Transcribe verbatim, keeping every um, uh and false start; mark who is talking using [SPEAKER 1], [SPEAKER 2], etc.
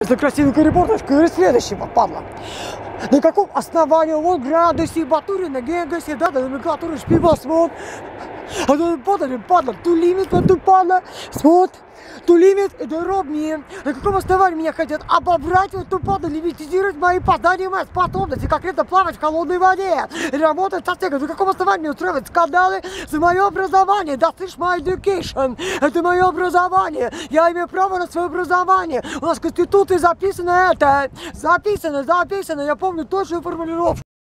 [SPEAKER 1] Это красивый репортаж, говорит следующего, падла. На каком основании он градусе Батурина, Генгосе, да, да, номенклатуры шпивосмот. А то подали, падла, ту лимит, ту падла, смот. Ту лимит, это робни. На каком основании меня хотят обобрать, вот ту падла, лимитизировать мои познания, мои способности, конкретно плавать в холодной воде, работать со снегом. На каком основании устраивать скандалы за мое образование? Да, слышь, my education, это мое образование, я имею право на свое образование. У нас в Конституции записано это, записано, записано, я помню точную формулировку.